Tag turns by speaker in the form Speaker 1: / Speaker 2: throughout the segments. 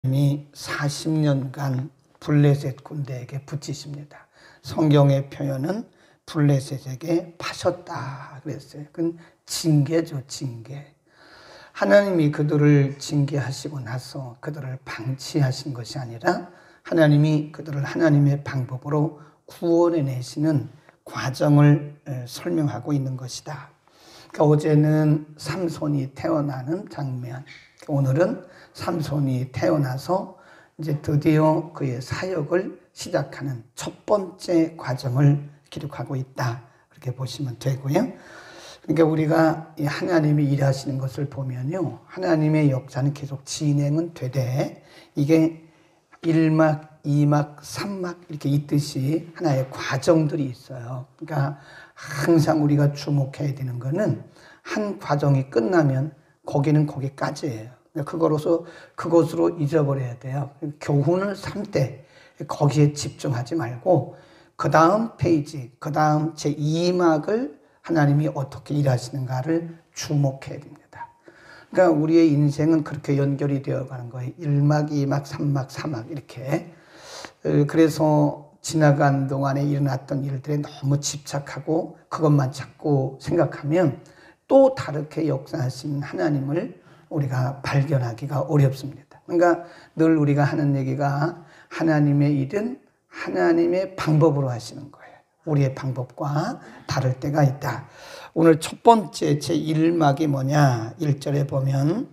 Speaker 1: 이미 40년간 블레셋 군대에게 붙이십니다. 성경의 표현은 블레셋에게 파셨다 그랬어요. 그건 징계죠, 징계. 하나님이 그들을 징계하시고 나서 그들을 방치하신 것이 아니라 하나님이 그들을 하나님의 방법으로 구원해내시는 과정을 설명하고 있는 것이다. 그러니까 어제는 삼손이 태어나는 장면, 오늘은 삼손이 태어나서 이제 드디어 그의 사역을 시작하는 첫 번째 과정을 기록하고 있다. 그렇게 보시면 되고요. 그러니까 우리가 하나님이 일하시는 것을 보면요, 하나님의 역사는 계속 진행은 되되 이게 1막, 2막, 3막 이렇게 있듯이 하나의 과정들이 있어요. 그러니까 항상 우리가 주목해야 되는 거는 한 과정이 끝나면 거기는 거기까지예요. 그것으로 잊어버려야 돼요. 교훈을 삼되 거기에 집중하지 말고 그 다음 페이지, 그 다음 제2막을 하나님이 어떻게 일하시는가를 주목해야 됩니다. 그러니까 우리의 인생은 그렇게 연결이 되어 가는 거예요. 1막, 2막, 3막, 4막 이렇게. 그래서 지나간 동안에 일어났던 일들에 너무 집착하고 그것만 자꾸 생각하면 또 다르게 역사하신 하나님을 우리가 발견하기가 어렵습니다. 그러니까 늘 우리가 하는 얘기가 하나님의 일은 하나님의 방법으로 하시는 거예요. 우리의 방법과 다를 때가 있다. 오늘 첫 번째 제1막이 뭐냐? 1절에 보면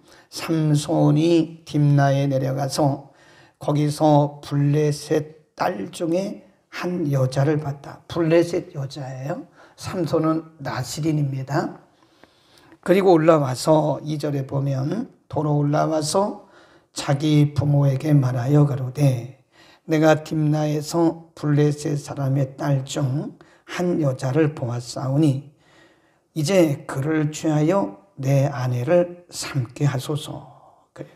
Speaker 1: 삼손이 딥나에 내려가서 거기서 블레셋 딸 중에 한 여자를 봤다. 블레셋 여자예요. 삼손은 나시린입니다. 그리고 올라와서 2절에 보면 도로 올라와서 자기 부모에게 말하여 가로되 내가 딥나에서 블레셋 사람의 딸 중 한 여자를 보았사오니 이제 그를 취하여 내 아내를 삼게 하소서. 그래요.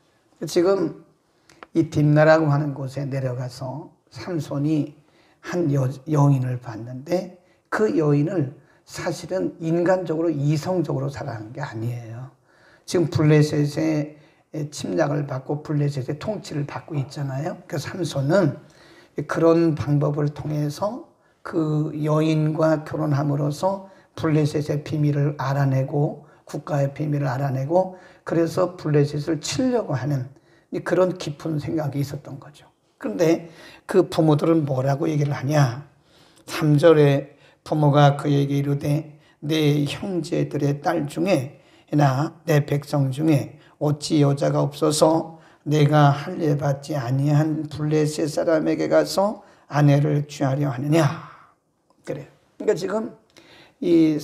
Speaker 1: 지금 이 딥나라고 하는 곳에 내려가서 삼손이 한 여인을 봤는데 그 여인을 사실은 인간적으로 이성적으로 살아가는 게 아니에요. 지금 블레셋의 침략을 받고 블레셋의 통치를 받고 있잖아요. 그 삼손은 그런 방법을 통해서 그 여인과 결혼함으로써 블레셋의 비밀을 알아내고 국가의 비밀을 알아내고 그래서 블레셋을 치려고 하는 그런 깊은 생각이 있었던 거죠. 그런데 그 부모들은 뭐라고 얘기를 하냐? 3절에 부모가 그에게 이르되 내 형제들의 딸 중에 내 백성 중에 어찌 여자가 없어서 내가 할례 받지 아니한 블레셋 사람에게 가서 아내를 취하려 하느냐? 그래요. 그러니까 지금 이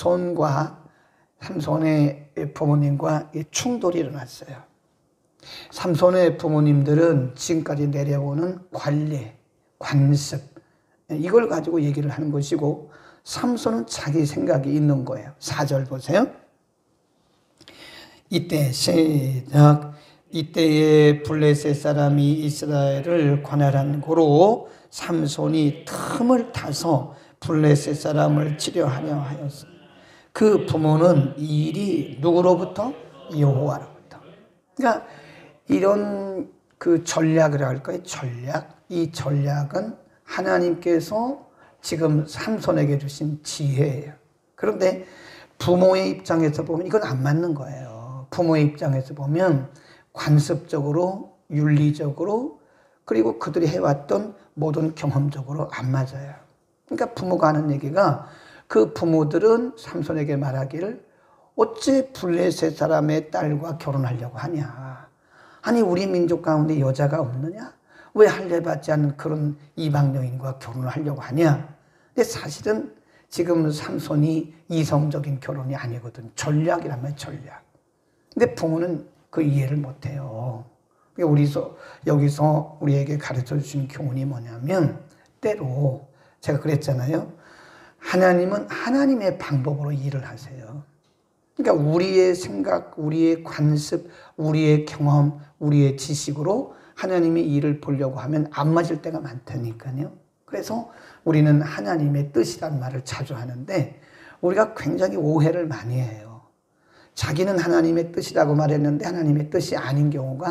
Speaker 1: 삼손의 부모님과 충돌이 일어났어요. 삼손의 부모님들은 지금까지 내려오는 관례, 관습 이걸 가지고 얘기를 하는 것이고 삼손은 자기 생각이 있는 거예요. 4절 보세요. 이때에 블레셋 사람이 이스라엘을 관할한 고로 삼손이 틈을 타서 블레셋 사람을 치려하려 하였어. 그 부모는 이 일이 누구로부터? 여호와로부터. 그러니까 이런 그 전략을 할까요? 이 전략은 하나님께서 지금 삼손에게 주신 지혜예요. 그런데 부모의 입장에서 보면 이건 안 맞는 거예요. 부모의 입장에서 보면 관습적으로, 윤리적으로, 그리고 그들이 해왔던 모든 경험적으로 안 맞아요. 그러니까 부모가 하는 얘기가 그 부모들은 삼손에게 말하기를 어째 블레셋 사람의 딸과 결혼하려고 하냐. 아니 우리 민족 가운데 여자가 없느냐? 왜 할례 받지 않은 그런 이방 여인과 결혼을 하려고 하냐? 근데 사실은 지금 삼손이 이성적인 결혼이 아니거든. 전략이라면 전략. 근데 부모는 그 이해를 못해요. 여기서 우리에게 가르쳐 주신 교훈이 뭐냐면 때로 제가 그랬잖아요. 하나님은 하나님의 방법으로 일을 하세요. 그러니까 우리의 생각, 우리의 관습, 우리의 경험, 우리의 지식으로 하나님의 일을 보려고 하면 안 맞을 때가 많다니까요. 그래서 우리는 하나님의 뜻이란 말을 자주 하는데 우리가 굉장히 오해를 많이 해요. 자기는 하나님의 뜻이라고 말했는데 하나님의 뜻이 아닌 경우가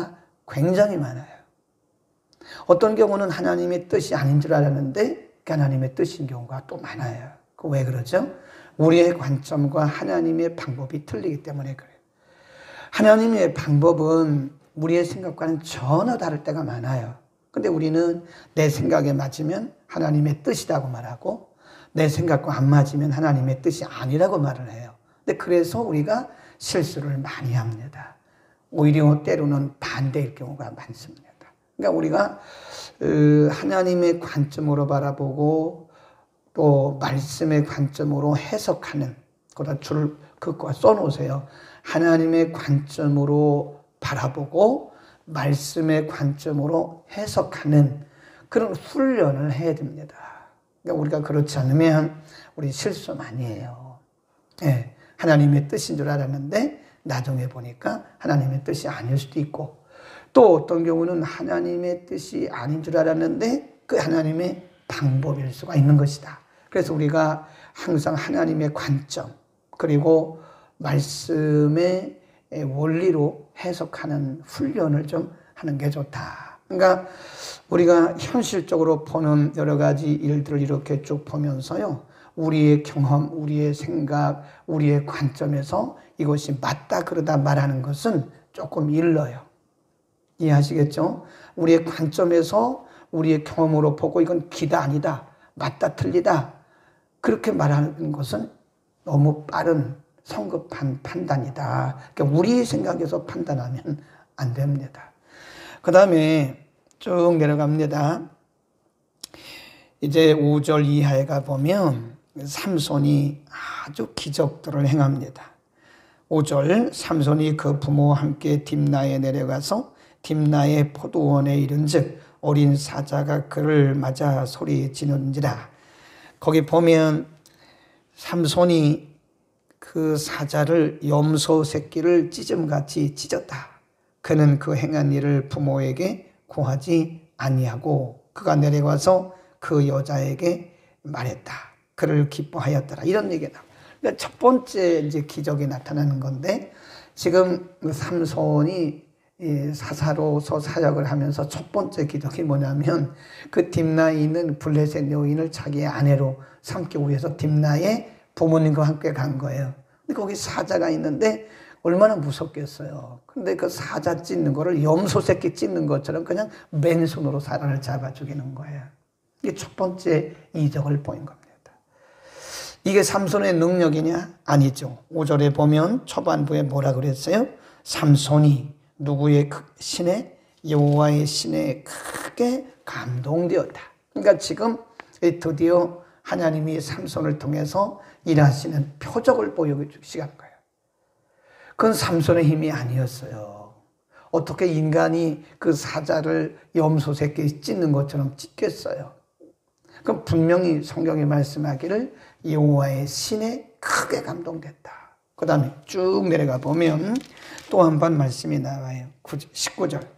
Speaker 1: 굉장히 많아요. 어떤 경우는 하나님의 뜻이 아닌 줄 알았는데 하나님의 뜻인 경우가 또 많아요. 그 왜 그러죠? 우리의 관점과 하나님의 방법이 틀리기 때문에 그래요. 하나님의 방법은 우리의 생각과는 전혀 다를 때가 많아요. 근데 우리는 내 생각에 맞으면 하나님의 뜻이라고 말하고 내 생각과 안 맞으면 하나님의 뜻이 아니라고 말을 해요. 근데 그래서 우리가 실수를 많이 합니다. 오히려 때로는 반대일 경우가 많습니다. 그러니까 우리가 하나님의 관점으로 바라보고 또 말씀의 관점으로 해석하는, 거기다 줄 긋고 써놓으세요. 하나님의 관점으로 바라보고 말씀의 관점으로 해석하는 그런 훈련을 해야 됩니다. 그러니까 우리가 그렇지 않으면 우리 실수 많이 해요. 네, 하나님의 뜻인 줄 알았는데 나중에 보니까 하나님의 뜻이 아닐 수도 있고, 또 어떤 경우는 하나님의 뜻이 아닌 줄 알았는데 그 하나님의 방법일 수가 있는 것이다. 그래서 우리가 항상 하나님의 관점 그리고 말씀의 원리로 해석하는 훈련을 좀 하는 게 좋다. 그러니까 우리가 현실적으로 보는 여러 가지 일들을 이렇게 쭉 보면서요, 우리의 경험, 우리의 생각, 우리의 관점에서 이것이 맞다 그러다 말하는 것은 조금 일러요. 이해하시겠죠? 우리의 관점에서 우리의 경험으로 보고 이건 기다 아니다, 맞다 틀리다 그렇게 말하는 것은 너무 빠른 성급한 판단이다. 그러니까 우리 생각에서 판단하면 안 됩니다. 그 다음에 쭉 내려갑니다. 이제 5절 이하에 가보면 삼손이 아주 기적들을 행합니다. 5절, 삼손이 그 부모와 함께 딥나에 내려가서 딥나의 포도원에 이른즉 어린 사자가 그를 맞아 소리 지르는지라. 거기 보면 삼손이 그 사자를 염소 새끼를 찢음같이 찢었다. 그는 그 행한 일을 부모에게 고하지 아니하고 그가 내려가서 그 여자에게 말했다. 그를 기뻐하였더라. 이런 얘기다. 그러니까 첫 번째 이제 기적이 나타나는 건데, 지금 삼손이 사사로서 사역을 하면서 첫 번째 기적이 뭐냐면 그 딥나에 있는 블레셋 여인을 자기의 아내로 삼기 위해서 딥나에 부모님과 함께 간 거예요. 근데 거기 사자가 있는데 얼마나 무섭겠어요. 근데 그 사자 찢는 거를 염소 새끼 찢는 것처럼 그냥 맨손으로 사람을 잡아 죽이는 거예요. 이게 첫 번째 이적을 보인 겁니다. 이게 삼손의 능력이냐? 아니죠. 5절에 보면 초반부에 뭐라 그랬어요? 삼손이 누구의 신에? 여호와의 신에 크게 감동되었다. 그러니까 지금 드디어 하나님이 삼손을 통해서 일하시는 표적을 보여주시는 거예요. 그건 삼손의 힘이 아니었어요. 어떻게 인간이 그 사자를 염소 새끼 찢는 것처럼 찢겠어요? 그럼 분명히 성경이 말씀하기를 여호와의 신에 크게 감동됐다. 그 다음에 쭉 내려가 보면 또 한 번 말씀이 나와요. 19절.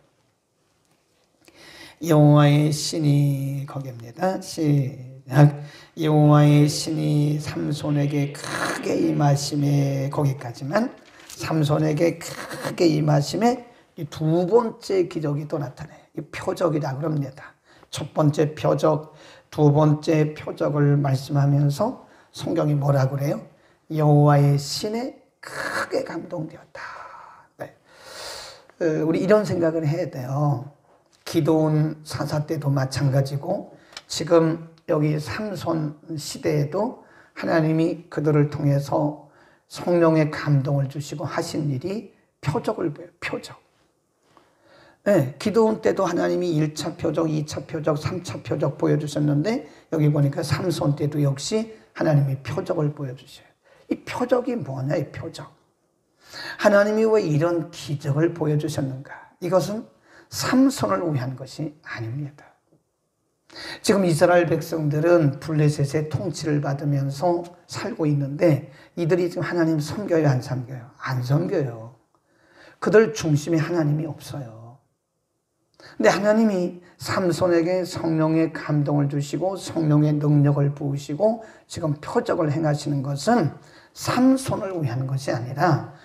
Speaker 1: 여호와의 신이, 거기입니다. 시작. 여호와의 신이 삼손에게 크게 임하심에, 거기까지만. 삼손에게 크게 임하심에 이 두 번째 기적이 또 나타나요. 이 표적이라 그럽니다. 첫 번째 표적, 두 번째 표적을 말씀하면서 성경이 뭐라 그래요? 여호와의 신에 크게 감동되었다. 네. 우리 이런 생각을 해야 돼요. 기드온 사사 때도 마찬가지고 지금 여기 삼손 시대에도 하나님이 그들을 통해서 성령의 감동을 주시고 하신 일이 표적을 보여요. 표적. 네, 기드온 때도 하나님이 1차 표적, 2차 표적, 3차 표적 보여주셨는데 여기 보니까 삼손 때도 역시 하나님이 표적을 보여주셔요. 이 표적이 뭐냐, 이 표적. 하나님이 왜 이런 기적을 보여주셨는가? 이것은 삼손을 위한 것이 아닙니다. 지금 이스라엘 백성들은 블레셋의 통치를 받으면서 살고 있는데 이들이 지금 하나님 섬겨요, 안 섬겨요? 안 섬겨요. 그들 중심에 하나님이 없어요. 근데 하나님이 삼손에게 성령의 감동을 주시고 성령의 능력을 부으시고 지금 표적을 행하시는 것은 삼손을 위한 것이 아니라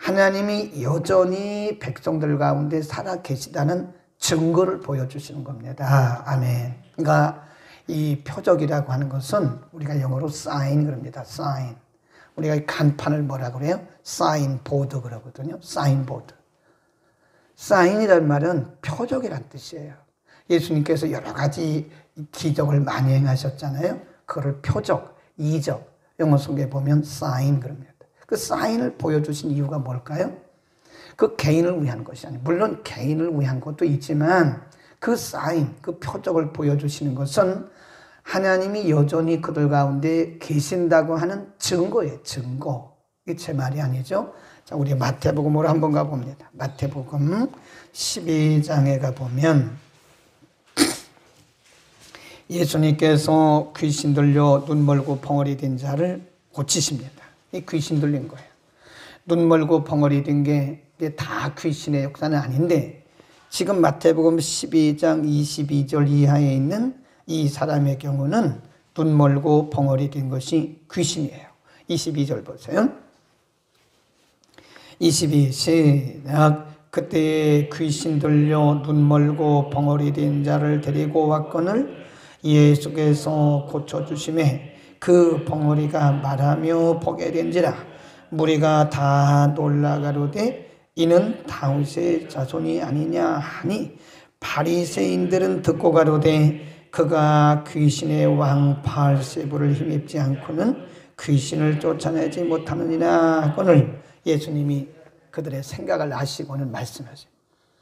Speaker 1: 하나님이 여전히 백성들 가운데 살아 계시다는 증거를 보여주시는 겁니다. 아멘. 그러니까 이 표적이라고 하는 것은 우리가 영어로 sign 그럽니다. sign. 우리가 이 간판을 뭐라 그래요? 사인보드 그러거든요. 사인보드. 사인이라는 말은 표적이란 뜻이에요. 예수님께서 여러 가지 기적을 많이 행하셨잖아요. 그거를 표적, 이적, 영어 속에 보면 사인 그럽니다. 그 사인을 보여주신 이유가 뭘까요? 그 개인을 위한 것이 아니에요. 물론 개인을 위한 것도 있지만 그 사인, 그 표적을 보여주시는 것은 하나님이 여전히 그들 가운데 계신다고 하는 증거예요. 증거. 이게 제 말이 아니죠. 자, 우리 마태복음으로 한번 가봅니다. 마태복음 12장에 가보면 예수님께서 귀신 들려 눈 멀고 벙어리 된 자를 고치십니다. 이 귀신 들린 거예요. 눈 멀고 벙어리 된 게 다 귀신의 역사는 아닌데 지금 마태복음 12장 22절 이하에 있는 이 사람의 경우는 눈 멀고 벙어리 된 것이 귀신이에요. 22절 보세요. 22 시작. 그때 귀신 들려 눈 멀고 벙어리 된 자를 데리고 왔거늘 예수께서 고쳐주심에 그 벙어리가 말하며 보게 된지라. 무리가 다 놀라가로되 이는 다윗의 자손이 아니냐 하니 바리새인들은 듣고 가로되 그가 귀신의 왕 바알세불을 힘입지 않고는 귀신을 쫓아내지 못하느니라 하거늘 예수님이 그들의 생각을 아시고는 말씀하세요.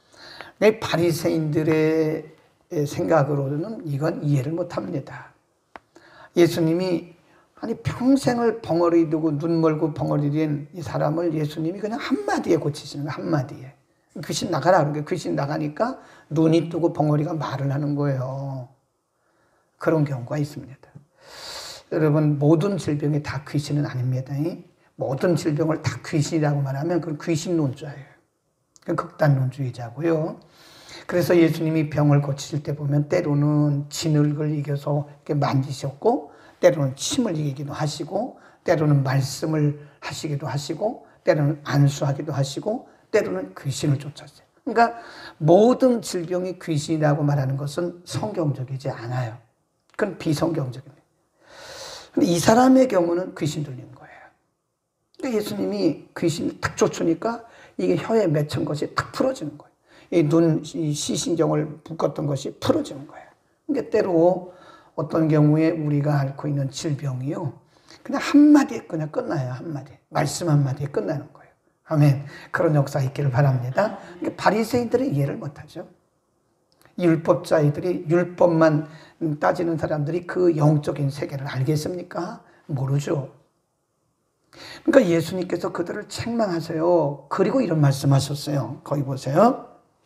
Speaker 1: 바리새인들의 생각으로는 이건 이해를 못합니다. 예수님이 아니 평생을 벙어리 두고 눈 멀고 벙어리 된 이 사람을 예수님이 그냥 한마디에 고치시는 거예요. 한마디에. 귀신 나가라 그러는 거예요. 귀신 나가니까 눈이 뜨고 벙어리가 말을 하는 거예요. 그런 경우가 있습니다. 여러분 모든 질병이 다 귀신은 아닙니다. 모든 질병을 다 귀신이라고 말하면 그건 귀신론자예요. 그건 극단론주의자고요. 그래서 예수님이 병을 고치실 때 보면 때로는 진흙을 이겨서 이렇게 만지셨고 때로는 침을 이기기도 하시고 때로는 말씀을 하시기도 하시고 때로는 안수하기도 하시고 때로는 귀신을 쫓았어요. 그러니까 모든 질병이 귀신이라고 말하는 것은 성경적이지 않아요. 그건 비성경적입니다. 근데 이 사람의 경우는 귀신 들린 거예요. 그러니까 예수님이 귀신을 탁 쫓으니까 이게 혀에 맺힌 것이 탁 풀어지는 거예요. 이 눈 시신경을 묶었던 것이 풀어지는 거예요. 그러니까 때로 어떤 경우에 우리가 앓고 있는 질병이요. 그냥 한마디에 그냥 끝나요. 한마디. 말씀 한마디에 끝나는 거예요. 아멘. 그런 역사 있기를 바랍니다. 그러니까 바리새인들은 이해를 못하죠. 율법자들이 율법만 따지는 사람들이 그 영적인 세계를 알겠습니까? 모르죠. 그러니까 예수님께서 그들을 책망하세요. 그리고 이런 말씀하셨어요. 거기 보세요.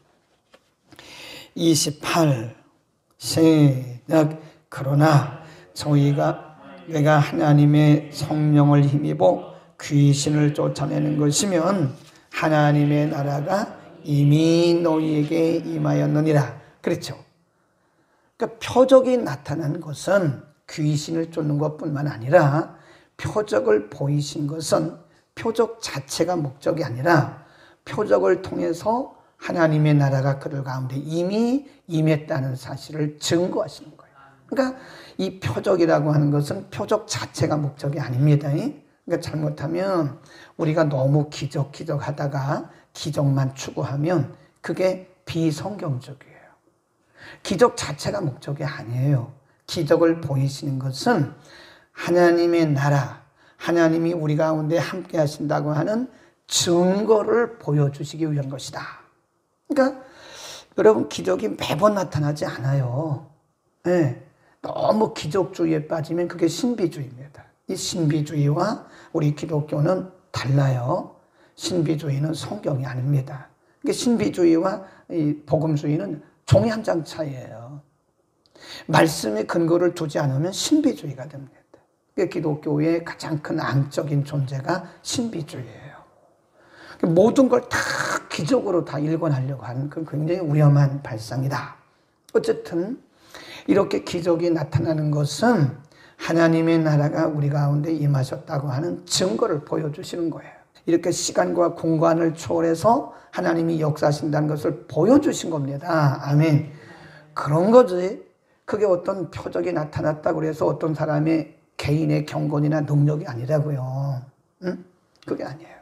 Speaker 1: 28 시작. 그러나 저희가 내가 하나님의 성령을 힘입어 귀신을 쫓아내는 것이면 하나님의 나라가 이미 너희에게 임하였느니라. 그렇죠. 그러니까 표적이 나타난 것은 귀신을 쫓는 것뿐만 아니라 표적을 보이신 것은 표적 자체가 목적이 아니라 표적을 통해서 하나님의 나라가 그들 가운데 이미 임했다는 사실을 증거하시는 거예요. 그러니까 이 표적이라고 하는 것은 표적 자체가 목적이 아닙니다. 그러니까 잘못하면 우리가 너무 기적 하다가 기적만 추구하면 그게 비성경적이에요. 기적 자체가 목적이 아니에요. 기적을 보이시는 것은 하나님의 나라, 하나님이 우리 가운데 함께 하신다고 하는 증거를 보여주시기 위한 것이다. 그러니까 여러분 기적이 매번 나타나지 않아요. 네. 너무 기적주의에 빠지면 그게 신비주의입니다. 이 신비주의와 우리 기독교는 달라요. 신비주의는 성경이 아닙니다. 그러니까 신비주의와 이 복음주의는 종이 한 장 차이예요. 말씀에 근거를 두지 않으면 신비주의가 됩니다. 그러니까 기독교의 가장 큰 앙적인 존재가 신비주의예요. 모든 걸 다 기적으로 다 일관하려고 하는 그건 굉장히 위험한 발상이다. 어쨌든 이렇게 기적이 나타나는 것은 하나님의 나라가 우리 가운데 임하셨다고 하는 증거를 보여주시는 거예요. 이렇게 시간과 공간을 초월해서 하나님이 역사하신다는 것을 보여주신 겁니다. 아멘. 그런 거지. 그게 어떤 표적이 나타났다고 해서 어떤 사람의 개인의 경건이나 능력이 아니라고요. 응? 그게 아니에요.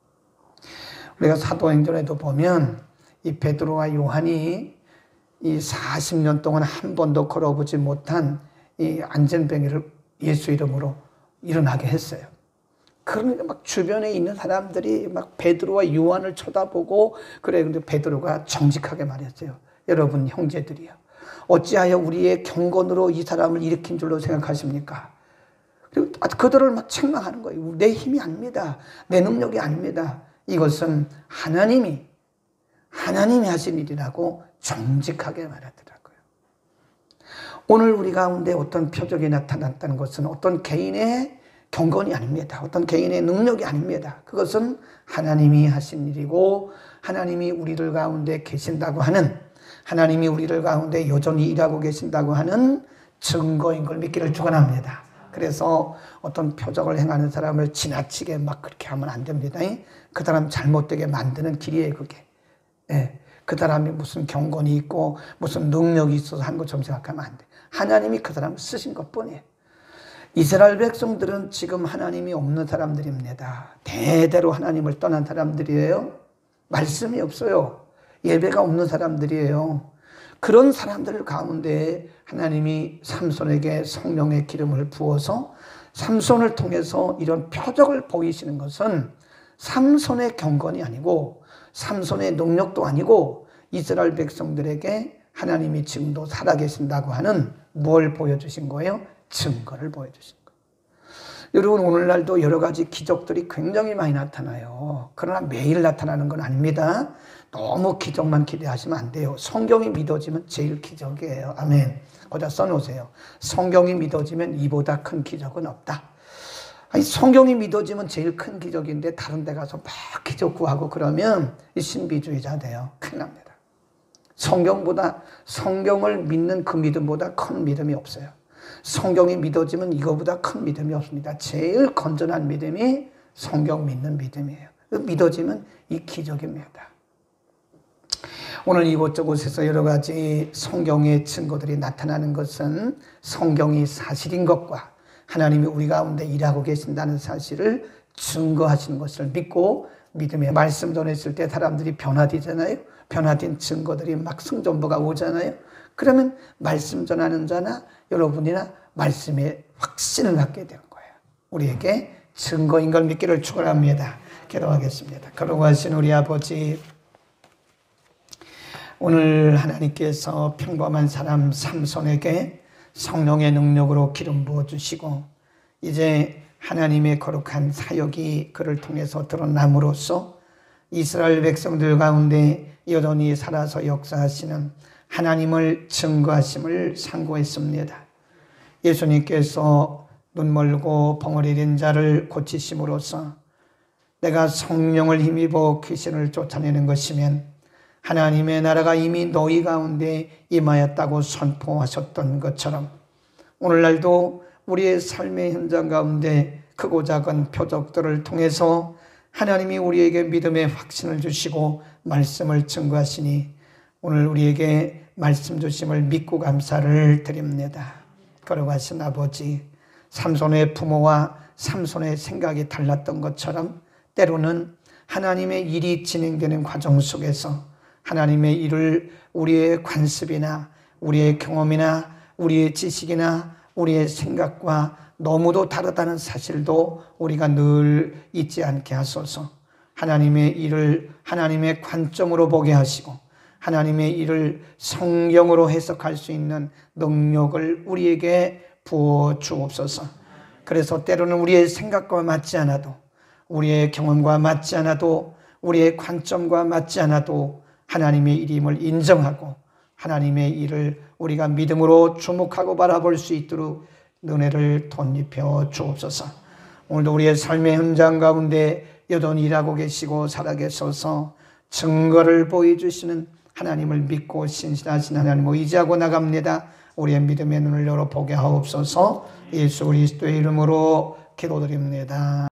Speaker 1: 우리가 사도행전에도 보면 이 베드로와 요한이 이 40년 동안 한 번도 걸어보지 못한 이 안전병이를 예수 이름으로 일어나게 했어요. 그러니까 막 주변에 있는 사람들이 막 베드로와 요한을 쳐다보고 그래. 근데 베드로가 정직하게 말했어요. 여러분 형제들이요. 어찌하여 우리의 경건으로 이 사람을 일으킨 줄로 생각하십니까? 그리고 그들을 막 책망하는 거예요. 내 힘이 아닙니다. 내 능력이 아닙니다. 이것은 하나님이 하신 일이라고 정직하게 말하더라고요. 오늘 우리 가운데 어떤 표적이 나타났다는 것은 어떤 개인의 경건이 아닙니다. 어떤 개인의 능력이 아닙니다. 그것은 하나님이 하신 일이고 하나님이 우리들 가운데 계신다고 하는, 하나님이 우리들 가운데 여전히 일하고 계신다고 하는 증거인 걸 믿기를 축원합니다. 그래서 어떤 표적을 행하는 사람을 지나치게 막 그렇게 하면 안 됩니다. 그 사람 잘못되게 만드는 길이에요, 그게. 예. 그 사람이 무슨 경건이 있고 무슨 능력이 있어서 한 것처럼 생각하면 안 돼. 하나님이 그 사람을 쓰신 것뿐이에요. 이스라엘 백성들은 지금 하나님이 없는 사람들입니다. 대대로 하나님을 떠난 사람들이에요. 말씀이 없어요. 예배가 없는 사람들이에요. 그런 사람들 가운데 하나님이 삼손에게 성령의 기름을 부어서 삼손을 통해서 이런 표적을 보이시는 것은 삼손의 경건이 아니고 삼손의 능력도 아니고 이스라엘 백성들에게 하나님이 지금도 살아계신다고 하는 뭘 보여주신 거예요? 증거를 보여주신 거예요. 여러분 오늘날도 여러 가지 기적들이 굉장히 많이 나타나요. 그러나 매일 나타나는 건 아닙니다. 너무 기적만 기대하시면 안 돼요. 성경이 믿어지면 제일 기적이에요. 아멘. 거기다 써놓으세요. 성경이 믿어지면 이보다 큰 기적은 없다. 아니, 성경이 믿어지면 제일 큰 기적인데 다른 데 가서 막 기적 구하고 그러면 신비주의자 돼요. 큰일 납니다. 성경을 믿는 그 믿음보다 큰 믿음이 없어요. 성경이 믿어지면 이거보다 큰 믿음이 없습니다. 제일 건전한 믿음이 성경 믿는 믿음이에요. 믿어지면 이 기적입니다. 오늘 이곳저곳에서 여러 가지 성경의 증거들이 나타나는 것은 성경이 사실인 것과 하나님이 우리 가운데 일하고 계신다는 사실을 증거하시는 것을 믿고 믿음의 말씀 전했을 때 사람들이 변화되잖아요. 변화된 증거들이 막 승전보가 오잖아요. 그러면 말씀 전하는 자나 여러분이나 말씀에 확신을 갖게 되는 거예요. 우리에게 증거인 걸 믿기를 축원합니다. 기도하겠습니다. 거룩하신 우리 아버지, 오늘 하나님께서 평범한 사람 삼손에게 성령의 능력으로 기름 부어주시고 이제 하나님의 거룩한 사역이 그를 통해서 드러남으로써 이스라엘 백성들 가운데 여전히 살아서 역사하시는 하나님을 증거하심을 상고했습니다. 예수님께서 눈멀고 벙어리 된 자를 고치심으로써 내가 성령을 힘입어 귀신을 쫓아내는 것이면 하나님의 나라가 이미 너희 가운데 임하였다고 선포하셨던 것처럼 오늘날도 우리의 삶의 현장 가운데 크고 작은 표적들을 통해서 하나님이 우리에게 믿음의 확신을 주시고 말씀을 증거하시니 오늘 우리에게 말씀 주심을 믿고 감사를 드립니다. 거룩하신 아버지, 삼손의 부모와 삼손의 생각이 달랐던 것처럼 때로는 하나님의 일이 진행되는 과정 속에서 하나님의 일을 우리의 관습이나 우리의 경험이나 우리의 지식이나 우리의 생각과 너무도 다르다는 사실도 우리가 늘 잊지 않게 하소서. 하나님의 일을 하나님의 관점으로 보게 하시고 하나님의 일을 성경으로 해석할 수 있는 능력을 우리에게 부어 주옵소서. 그래서 때로는 우리의 생각과 맞지 않아도 우리의 경험과 맞지 않아도 우리의 관점과 맞지 않아도 하나님의 일임을 인정하고 하나님의 일을 우리가 믿음으로 주목하고 바라볼 수 있도록 은혜를 덧입혀 주옵소서. 오늘도 우리의 삶의 현장 가운데 여전히 일하고 계시고 살아계셔서 증거를 보여주시는 하나님을 믿고 신실하신 하나님을 의지하고 나갑니다. 우리의 믿음의 눈을 열어보게 하옵소서. 예수 그리스도의 이름으로 기도드립니다.